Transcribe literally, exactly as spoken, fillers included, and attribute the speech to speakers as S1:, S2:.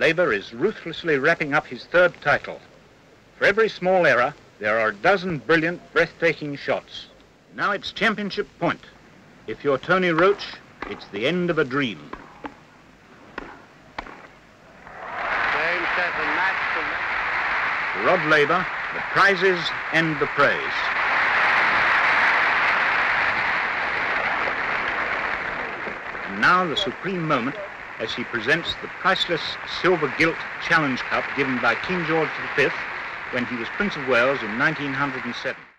S1: Laver is ruthlessly wrapping up his third title. For every small error, there are a dozen brilliant, breathtaking shots. Now it's championship point. If you're Tony Roche, it's the end of a dream.
S2: Game, set, and match.
S1: For Rod Laver, the prizes and the praise. And now the supreme moment as he presents the priceless silver gilt Challenge Cup given by King George the Fifth when he was Prince of Wales in nineteen oh seven.